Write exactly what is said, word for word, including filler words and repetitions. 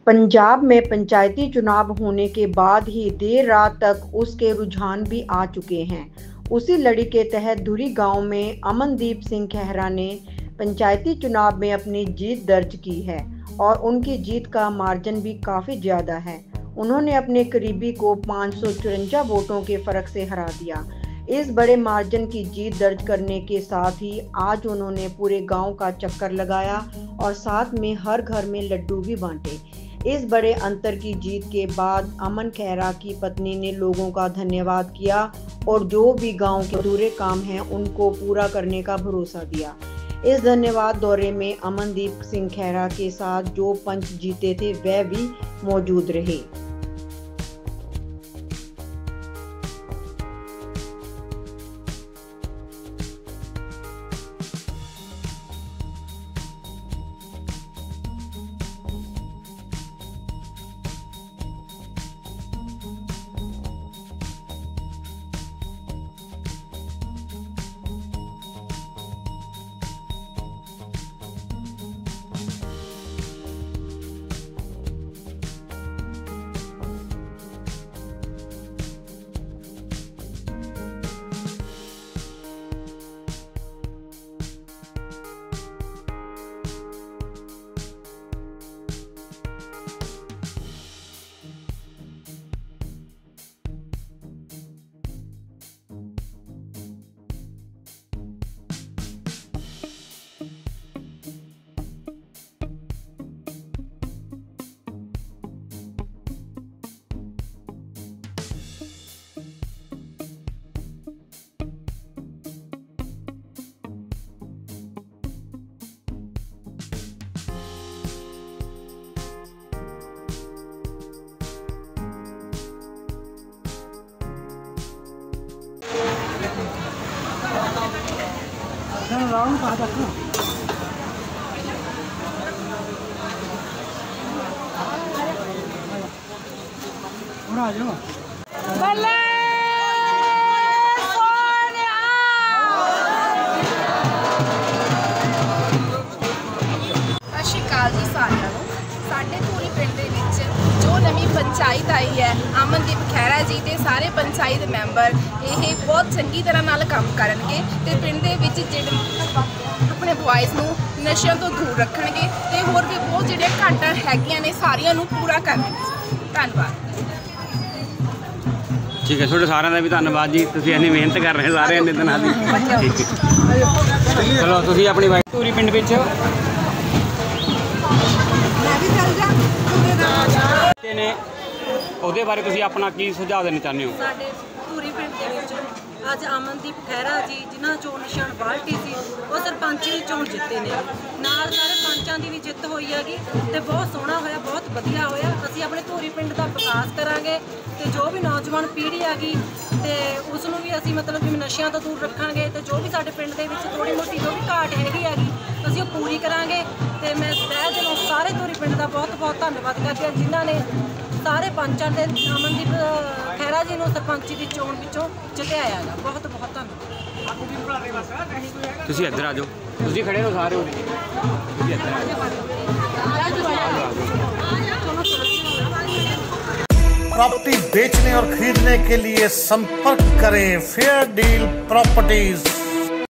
पंजाब में पंचायती चुनाव होने के बाद ही देर रात तक उसके रुझान भी आ चुके हैं। उसी लड़ी के तहत धुरी गांव में अमनदीप सिंह खेहरा ने पंचायती चुनाव में अपनी जीत दर्ज की है और उनकी जीत का मार्जिन भी काफ़ी ज़्यादा है। उन्होंने अपने करीबी को पाँच सौ चुरंजा वोटों के फ़र्क से हरा दिया। इस बड़े मार्जिन की जीत दर्ज करने के साथ ही आज उन्होंने पूरे गांव का चक्कर लगाया और साथ में हर घर में लड्डू भी बांटे। इस बड़े अंतर की जीत के बाद अमन खेहरा की पत्नी ने लोगों का धन्यवाद किया और जो भी गांव के अधूरे काम हैं उनको पूरा करने का भरोसा दिया। इस धन्यवाद दौरे में अमनदीप सिंह खेहरा के साथ जो पंच जीते थे वह भी मौजूद रहे। पंचायत आई है अमनदीप खेहरा जी ते सारे पंचायत मैंबर ये बहुत चंगी तरह नाल काम करनगे ते पिंड दे विच जिहड़े अपने बॉयज़ नूं नशिਆਂ ਤੋਂ दूर रखणगे ते होर भी बहुत जिहड़े घाटां हैगियां ने सारियां नूं पूरा करनगे। धन्नवाद। ठीक है, थोड़े सारे का भी धन्नवाद जी, तुसीं इन्नी मेहनत कर रहे सारे इन्ने दिनां दी। ठीक है, चलो तुसीं अपनी वाइफ धूरी पिंड विच ने ਉਹਦੇ ਬਾਰੇ ਤੁਸੀਂ ਆਪਣਾ ਕੀ ਸੁਝਾਅ ਦੇਣਾ ਚਾਹੁੰਦੇ ਹੋ? ਸਾਡੇ ਧੂਰੀ ਪਿੰਡ ਦੇ ਵਿੱਚ ਅੱਜ ਅਮਨਦੀਪ ਖਹਿਰਾ ਜੀ ਜਿਨ੍ਹਾਂ ਚੋਣ ਨਿਸ਼ਾਨ ਬਾਲਟੀ ਸੀ ਉਹ ਸਰਪੰਚੀ ਦੀ ਚੋਣ ਜਿੱਤੇ ਨੇ, ਨਾਲ ਸਾਰੇ ਪੰਚਾਂ ਦੀ ਵੀ ਜਿੱਤ ਹੋਈ ਹੈਗੀ ਤੇ ਬਹੁਤ ਸੋਹਣਾ ਹੋਇਆ, ਬਹੁਤ ਵਧੀਆ ਹੋਇਆ। ਅਸੀਂ ਆਪਣੇ ਧੂਰੀ ਪਿੰਡ ਦਾ ਵਿਕਾਸ ਕਰਾਂਗੇ ਤੇ ਜੋ ਵੀ ਨੌਜਵਾਨ ਪੀੜ੍ਹੀ ਹੈਗੀ ਤੇ ਉਸ ਨੂੰ ਵੀ ਅਸੀਂ ਮਤਲਬ ਜਿਵੇਂ ਨਸ਼ਿਆਂ ਤੋਂ ਦੂਰ ਰੱਖਾਂਗੇ ਤੇ ਜੋ ਵੀ ਸਾਡੇ ਪਿੰਡ ਦੇ ਵਿੱਚ ਥੋੜੀ ਮੋਟੀ ਜੋ ਵੀ ਘਾਟ ਹੈਗੀ ਹੈਗੀ ਅਸੀਂ ਉਹ ਪੂਰੀ ਕਰਾਂਗੇ। ਤੇ ਮੈਂ ਤਹਿ ਦਿਲੋਂ ਸਾਰੇ ਧੂਰੀ ਪਿੰਡ ਦਾ ਬਹੁਤ ਬਹੁਤ ਧੰਨਵਾਦ ਕਰਦੀ ਹਾਂ ਜਿਨ੍ਹਾਂ ਨੇ ਸਾਰੇ ਪੰਚਾਂ ਦੇ ਅਮਨਦੀਪ ਖਹਿਰਾ ਜੀ ਨੂੰ ਸਰਪੰਚੀ ਦੀ ਚੋਣ ਵਿੱਚੋਂ ਜਿਤਾਇਆ ਹੈਗਾ। ਬਹੁਤ ਬਹੁਤ ਧੰਨਵਾਦ। ਤੁਸੀਂ ਇੱਧਰ ਆ ਜਾਓ, ਤੁਸੀਂ ਖੜੇ ਹੋ ਸਾਰੇ ਉਰੇ, ਤੁਸੀਂ ਇੱਧਰ ਆ ਜਾਓ। प्रॉपर्टी बेचने और खरीदने के लिए संपर्क करें फेयर डील प्रॉपर्टीज।